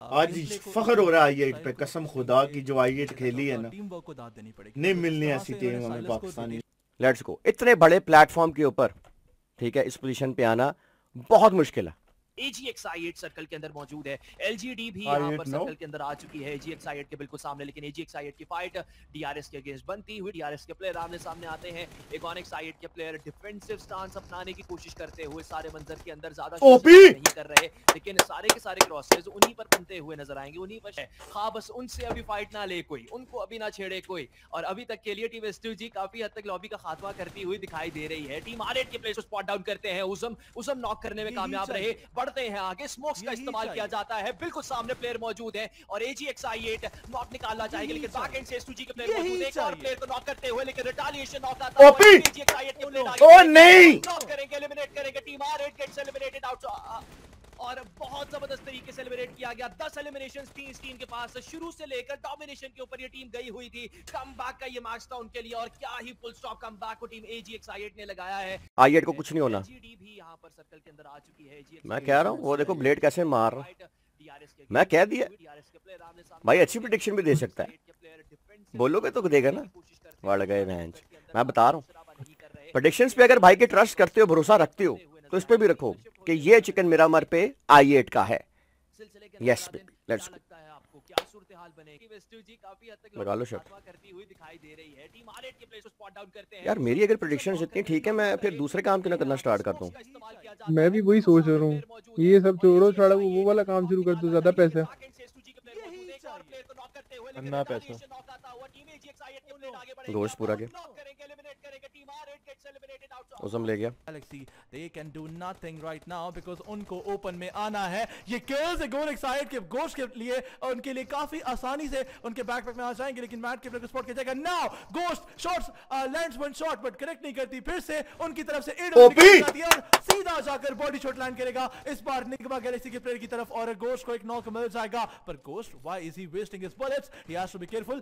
आज फख्र हो रहा है आई8 पे, कसम खुदा की जो आई8 खेली है ना, नहीं मिलनी ऐसी टीम हमें पाकिस्तानी। Let's go. इतने बड़े प्लेटफॉर्म के ऊपर, ठीक है, इस पोजीशन पे आना बहुत मुश्किल है। AGX I8 सर्कल के अंदर मौजूद है, LGD भी यहाँ पर सर्कल के अंदर आ चुकी है AGX I8 के बिल्कुल सामने, लेकिन AGX I8 की फाइट DRS के अगेंस्ट बनती हुई, DRS के प्लेयर आमने सामने आते हैं, Iconics I8 के प्लेयर डिफेंसिव स्टांस अपनाने की कोशिश करते हुए सारे मंजर के अंदर ज्यादा नहीं कर रहे, लेकिन सारे के सारे क्रॉसेस उन्हीं पर बनते हुए नजर आएंगे, उन्हीं पर हाँ बस उनसे अभी फाइट ना ले कोई, उनको अभी ना छेड़े कोई, और अभी तक के लिए टीम S2G काफी हद तक लॉबी का खात्मा करती हुई दिखाई दे रही है। टीम R8 के प्लेयर्स को स्पॉट डाउन करते हैं, उज़म नॉक करने में कामयाब रहे, बढ़ते हैं आगे, स्मोक्स का इस्तेमाल किया जाता है, बिल्कुल सामने प्लेयर मौजूद है और AGX I8 नॉक निकालना चाहेंगे, लेकिन बैक एंड से S2G के प्लेयर मौजूद है, एक और प्लेयर को नॉक करते हुए, लेकिन रिटेलिएशन नॉक आता है AGX I8 के प्लेयर ओ नहीं नॉक करेंगे, एलिमिनेट करेंगे, team R8 gets eliminated out, और बहुत जबरदस्त तरीके से एलिमिनेट किया गया। 10 एलिमिनेशंस थी इस टीम के पास, शुरू से लेकर डोमिनेशन के ऊपर ये टीम गई हुई थी, कमबैक का ये मैच था उनके लिए, और क्या ही फुल स्टॉप कमबैक को टीम AGX I8 ने लगाया है। I8 को कुछ नहीं होना, भी यहाँ पर सर्कल के अंदर आ चुकी है, मैं कह रहा हूँ, वो देखो ब्लेड कैसे मार रहा है, मैं कह दिया भाई, अच्छी प्रेडिक्शन भी दे सकता है, बोलोगे तो देगा ना, वाड़ गए मैच, मैं बता रहा हूँ प्रेडिक्शंस पे अगर भाई के ट्रस्ट करते हो, भरोसा रखते हो, तो इस पे भी रखो कि ये चिकन मिरामर पे I8 का है। Yes baby, let's go. लगा लो शॉट। यार मेरी अगर प्रेडिक्शंस इतनी ठीक है, मैं फिर दूसरे काम क्यों ना करना स्टार्ट कर दूं? मैं भी वही सोच रहा हूँ, ये सब छोड़ो, छोड़ा वो वाला काम शुरू कर दो, ज्यादा पैसा अन्ना पैसा गोश्त पूरा के उज़म ले गया। They can do nothing right now because उनको ओपन में आना है, ये kills Iconics I8 के गोश्त के लिए, और उनके लिए काफी आसानी से उनके बैकपैक में आ जाएंगे, लेकिन मैट के प्लेयर को स्पॉट किया जाएगा। Now Ghost shots lands one shot but connect नहीं करती, फिर से उनकी तरफ से सीधा जाकर बॉडी शॉट लैंड करेगा, इस बार निगमा गैलेक्सी के प्लेयर की तरफ, और गोश्त को एक नॉक मिल जाएगा, पर Ghost why is he wasting his bullets, he has to be careful.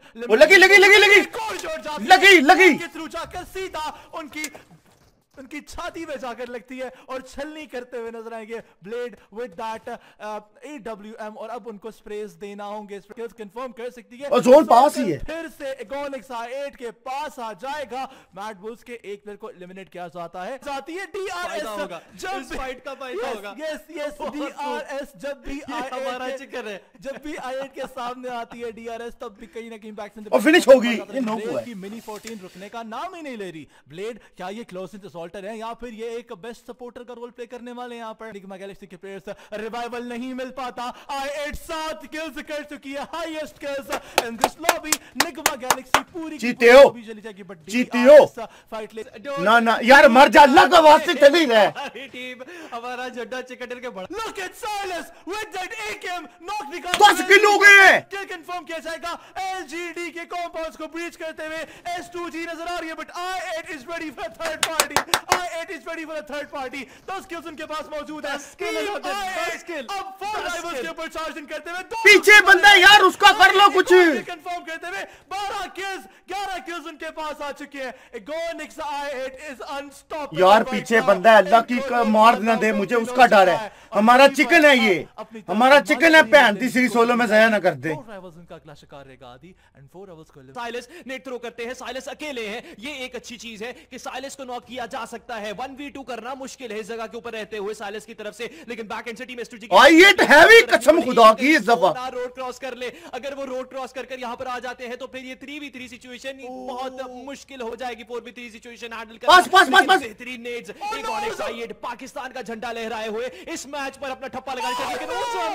लगी के थ्रू जाकर सीधा उनकी छाती में जाकर लगती है और छलनी करते हुए नजर आएंगे ब्लेड विद दैट AWM, और अब उनको स्प्रेस देना होंगे, स्प्रेस कंफर्म कर सकती है, और जोन पास ही है, फिर से Iconics I8 के पास आ जाएगा, मैड बुल्स के एक प्लेयर को एलिमिनेट किया जाता है, जाती है DRS, जब इस फाइट का फायदा होगा, यस DRS जब भी हमारा चिकन है, जब भी I8 के सामने आती है DRS, तब भी कहीं ना कहीं बैक से और फिनिश होगी, ये नो हुआ है, मिनी 14 रुकने का नाम ही नहीं ले रही। ब्लेड क्या ये क्लोज है या फिर ये एक बेस्ट सपोर्टर का रोल प्ले करने वाले, यहाँ पर निगमा गैलेक्सी के प्लेयर्स रिवाइवल नहीं मिल पाता। I8 7 किल्स कर चुकी है, highest kills in this lobby, Nigma Galaxy पूरी जीते हो, चली जाएगी, बट जीती हो फाइट ले ना यार, मर जा, अल्लाह का वास्ते चली रहे टीम, हमारा झंडा चिकटर के बड़ा, look at Silence with that AKM knock निकाल, 10 किल हो गए, किल कंफर्म किया जाएगा, LGD के कंपाउंड्स को ब्रीच करते हुए S2G नजर आ रही है, but I8 is ready for third party, I8 is ready for a third party, 10 kills उनके पास मौजूद है, अब 4 राइवल्स के ऊपर चार्ज इन करते हुए, पीछे बंदा है यार, उसका कर लो कुछ, कंफर्म करते हुए 12 kills 11 kills उनके पास आ चुके हैं। Iconics I8 is unstoppable यार, पीछे बंदा है, अल्लाह की मार ना दे मुझे, उसका डर है, हमारा चिकन है, ये हमारा चिकन है, 35 सोलो में ज़ाया ना कर दे। 4 राइवल्स उनका अगला शिकार रहेगा आदि, एंड 4 राइवल्स को साइलेंस नेट थ्रो करते हैं, साइलेंस अकेले हैं, ये एक अच्छी चीज है कि साइलेंस को नॉक किया जा सकता है, 1v2 करना मुश्किल है इस जगह के ऊपर रहते हुए साइलेंस की तरफ से, लेकिन बैक एंड से टीम S2G I8 हैवी, कसम खुदा की, इस दफा रोड क्रॉस कर ले, अगर वो रोड क्रॉस कर यहां पर आ जाते हैं तो फिर ये 3v3 सिचुएशन बहुत मुश्किल हो जाएगी, 4v3 सिचुएशन हैंडल करना। बेहतरीन नेड्स, Iconics I8 पाकिस्तान का झंडा लहराए हुए इस मैच पर अपना ठप्पा लगाने के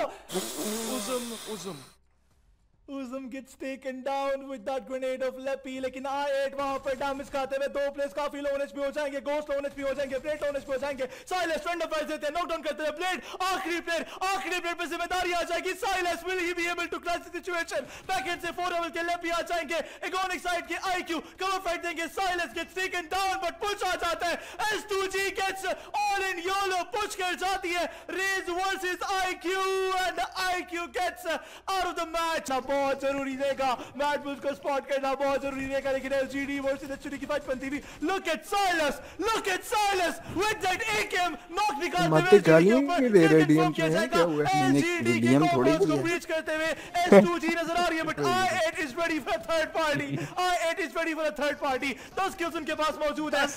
लिए, Uzum gets taken down with that grenade of Lepi, लेकिन I8 वहां पर डैमेज खाते हुए 2 प्लेयर्स काफी लो एचपी हो जाएंगे, गोस्ट लो एचपी हो जाएंगे, ब्लेड लो एचपी हो जाएंगे, साइलेंस रन अप देते हैं, नॉकडाउन करते हैं ब्लेड, आखिरी प्लेयर पे जिम्मेदारी आ जाएगी, Silence will he be able to crash the situation, backend से 4 लेवल के Lepi आ जाएंगे, Iconics I8 के IQ कवर फाइट देंगे, Silence gets taken down but push आ जाता है, S2G gets all in YOLO push कर जाती है, Rage versus IQ and IQ gets out of the match, बहुत जरूरी रहेगा, मैट बुल्स को स्पॉट करना बहुत जरूरी रहेगा, लेकिन LGD वर्सेस HOD की फाइट बनती हुई। Look at Silence with that AKM knock निकालते हुए मत गालियां नहीं दे रहे डीएम के हैं, क्या हुआ है? LGD डीएम थोड़ी को ब्रीच करते हुए S2G नजर आ रही है, but I8 is ready for third party. I8 is ready for third party. 10 kills उनके पास मौजूद है।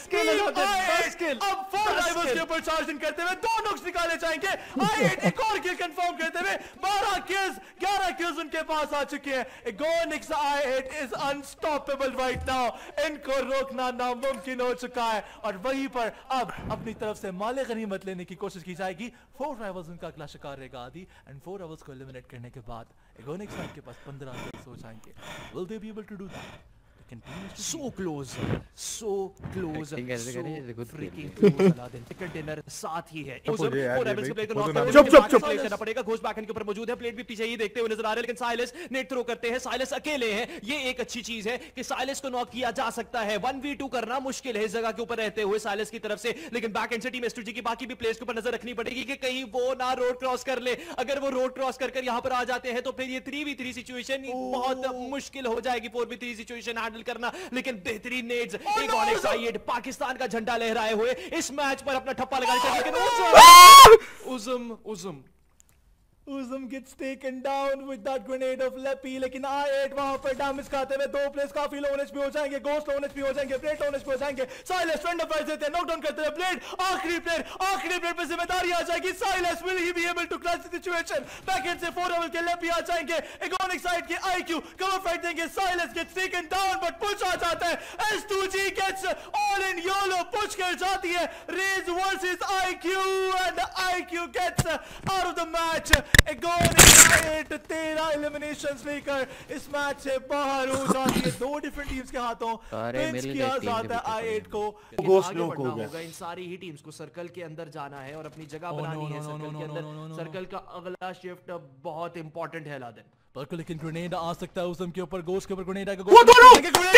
अब 4 राइवल्स के ऊपर चार्ज इन करते हुए 2 नॉक्स निकाले जाएंगे। I8 एक और किल कंफर्म करते हुए 12 किल्स 11 किल्स उनके पास आ चुके हैं। Egonix I8 is unstoppable right now. इनको रोकना नामुमकिन हो चुका है, और वहीं पर अब अपनी तरफ से माले गनीमत लेने की कोशिश की जाएगी। 4 राइवल्स उनका अगला शिकार रहेगा आदि, एंड 4 राइवल्स को एलिमिनेट करने के बाद Egonix के पास 15 किल्स हो जाएंगे। Will they be able to do that? So close, so close, Acting कैसे so करें? ये खुद freaking close। अलादीन चिकन डिनर साथ ही है। चुप हो जाओ यार, और एवरेज के प्ले को नॉक चुप, चुप, चुप। करना पड़ेगा। घोष बैकएंड के ऊपर मौजूद है, प्लेट भी पीछे ही देखते हुए नजर आ रहे हैं, लेकिन साइलेंस नेट थ्रो करते हैं। साइलेंस अकेले हैं, ये एक अच्छी चीज है कि साइलेंस को नॉक किया जा सकता है। 1v2 करना मुश्किल है इस जगह के ऊपर रहते हुए साइलेंस की तरफ से, लेकिन बैक एंड से टीम S2G की बाकी भी प्लेयर्स के ऊपर नजर रखनी पड़ेगी कि कहीं वो ना रोड क्रॉस कर ले। अगर वो रोड क्रॉस कर यहां पर आ जाते हैं तो फिर ये 3v3 सिचुएशन बहुत मुश्किल हो जाएगी, 4v3 सिचुएशन हैंडल करना। लेकिन बेहतरीन नेड्स, Egonix I8 पाकिस्तान का झंडा लहराए हुए इस मैच पर अपना ठप्पा लगाने चाहिए, लेकिन Uzum gets taken down with that grenade of Lepi, लेकिन I8 वहां पर डैमेज खाते हुए 2 प्लेयर्स काफी लो एचपी हो जाएंगे। गोस्ट लो एचपी हो जाएंगे, प्लेट लो एचपी हो जाएंगे। साइलेंस फ्रेंड ऑफ प्राइस देते हैं, नॉकडाउन करते हुए प्लेट। आखिरी प्लेयर पे जिम्मेदारी आ जाएगी Silence. Will he be able to clutch the situation? Backend से 4 लेवल के Lepi आ जाएंगे। Egonix साइड के IQ कवर फाइट देंगे। Silence gets taken down, but push आ जाता है। S2G gets all in YOLO push कर जाती है। Rage versus IQ, and IQ gets out of the match. Egonix I8 13 eliminations लेकर इस मैच से बाहर हो जाती है। 2 डिफरेंट टीम्स के हाथों पिंच किया जाता है I8 को। गोस्ट लोक हो गया। इन सारी ही टीम्स को सर्कल के अंदर जाना है और अपनी जगह बनानी है सर्कल के अंदर। सर्कल का अगला शिफ्ट बहुत इंपॉर्टेंट है अलादीन। बिल्कुल, लेकिन ग्रेनेड आ सकता है उसम के ऊपर। गोस्ट के ऊपर ग्रेनेड आएगा। वो दोनों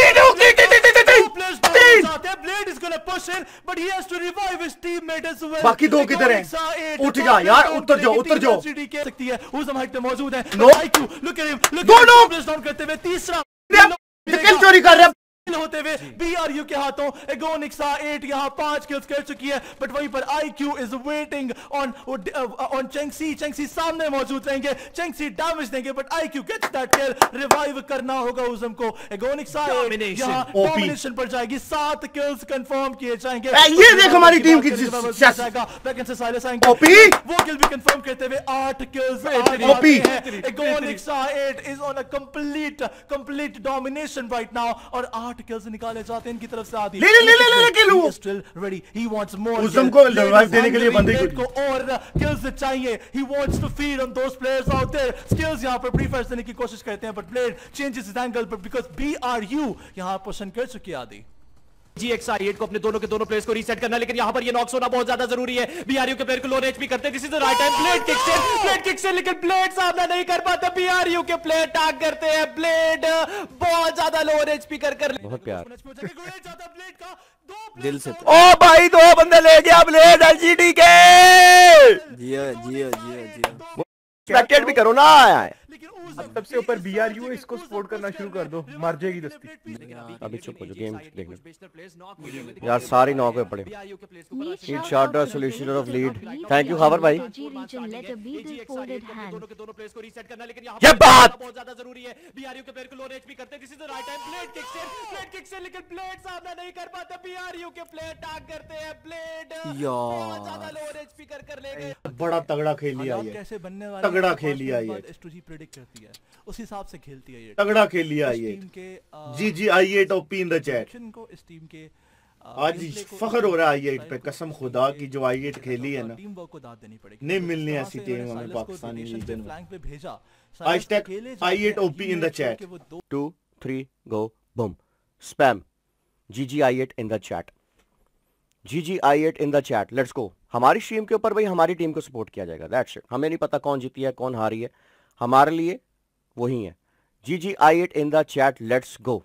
Blade is gonna push in, but he has to revive his teammate as well. बाकी 2 किधर हैं? उठ जा यार, उतर जाओ। सकती है उसम हाइट पे मौजूद है। No. IQ, look at him, दोनों डाउन करते हुए तीसरा किल चोरी कर रहे हैं। होते हुए BRU के हाथों Egonix I8 यहां 5 किल्स कर चुकी है, बट वहीं पर IQ इज वेटिंग ऑन चेंगसी सामने मौजूद रहेंगे। चेंगसी डैमेज देंगे, but IQ gets that kill. Revive करना होगा उजम को। Egonix I8 यहां डोमिनेशन पर जाएगी। 7 किल्स कंफर्म किए जाएंगे। ये देख हमारी टीम की बैकएंड से साइलेंस आएंगे, वो किल भी कंफर्म करते हुए 8 kills. Egonix I8 is on a complete domination right now, और 8 किल्स निकाले जाते हैं इनकी तरफ से। आदि ले किल हो। Still ready, he wants more. उजम को रिवाइव देने के लिए बंदे को और किल्स चाहिए। He wants to feed on those players out there. Skills यहां पर प्रीफर्स देने की कोशिश करते हैं, but blade changes his angle, but because BRU यहां पोजीशन कर चुकी है आदि। GX I8 को अपने दोनों के दोनों प्लेयर्स को रीसेट करना, लेकिन यहां पर ये नॉक्स होना बहुत ज्यादा जरूरी है। BRU के प्लेयर को लो एचपी करते हैं। This is the right time. Blade kicks से, लेकिन ब्लेड सामना नहीं कर पाते। BRU के प्लेयर टैग करते हैं। ब्लेड बहुत ज्यादा लो एचपी कर बहुत प्यार दिल से। ओ भाई 2 बंदे ले गया ब्लेड LGD के। जिया एक्सपेक्टेड भी करो ना। अब सबसे ऊपर BRU इसको सपोर्ट करना शुरू कर दो, मर जाएगी दस्ती। अभी चुप हो जाओ, गेम देखने यार, सारी नॉक पे पड़े। Heat shot solution of lead. Thank you खबर भाई। ये बात बहुत ज्यादा जरूरी है। BRU के प्लेयर को लो एचपी करते हैं। This is the right time. Blade kicks से, लेकिन ब्लेड सामना नहीं कर पाते। BRU के प्लेयर टैग करते हैं। ब्लेड बहुत ज्यादा लो एचपी कर ले गए। बड़ा तगड़ा खेल लिया ये, कैसे बनने वाला तगड़ा खेल लिया ये। S2G प्रेडिक्ट करती है, उस हिसाब से खेलती है ये। तगड़ा खेल लिया ये। GG I8 OP in the chat. को इस टीम के आज फख्र हो रहा है I8 पे, कसम खुदा की जो I8 खेली है ना, टीम वर्क को दाद देनी पड़ेगी। नहीं मिलनी ऐसी टीम हमें पाकिस्तानी रीजन में। फ्लैंक पे भेजा। Hashtag I8 OP in the chat. 2 3 go boom spam GG I8 in the chat। GG I8 in the chat। Let's go. हमारी स्ट्रीम के ऊपर भाई हमारी टीम को सपोर्ट किया जाएगा। That's it. हमें नहीं पता कौन जीती है कौन हारी है, हमारे लिए वही है। GG I8 in the chat। Let's go.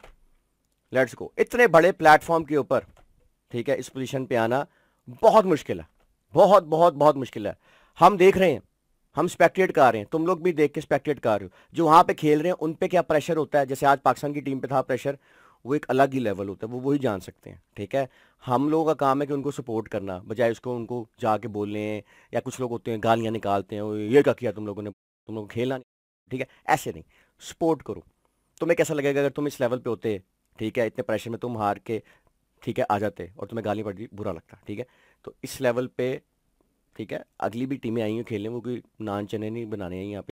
इतने बड़े प्लेटफॉर्म के ऊपर, ठीक है, इस पोजीशन पे आना बहुत मुश्किल है। बहुत मुश्किल है। हम देख रहे हैं हम स्पेक्टेट कर रहे हैं, तुम लोग भी देख के स्पेक्टेट कर रहे हो। जो वहाँ पे खेल रहे हैं उन पे क्या प्रेशर होता है, जैसे आज पाकिस्तान की टीम पे था प्रेशर, वो एक अलग ही लेवल होता है, वो वही जान सकते हैं। ठीक है, हम लोगों का काम है कि उनको सपोर्ट करना, बजाय उसको उनको जाके बोलने, या कुछ लोग होते हैं गालियाँ निकालते हैं, "ओए, ये क्या किया तुम लोगों ने, तुम लोग खेलना नहीं।" ठीक है, ऐसे नहीं, सपोर्ट करो। तुम्हें कैसा लगेगा अगर तुम इस लेवल पे होते, ठीक है, इतने प्रेशर में तुम हार के, ठीक है, आ जाते और तुम्हें गाली पड़ती, बुरा लगता। ठीक है, तो इस लेवल पे, ठीक है, अगली भी टीमें आई हैं खेलने, वो कोई नान चने नहीं बनाने आई यहाँ पे।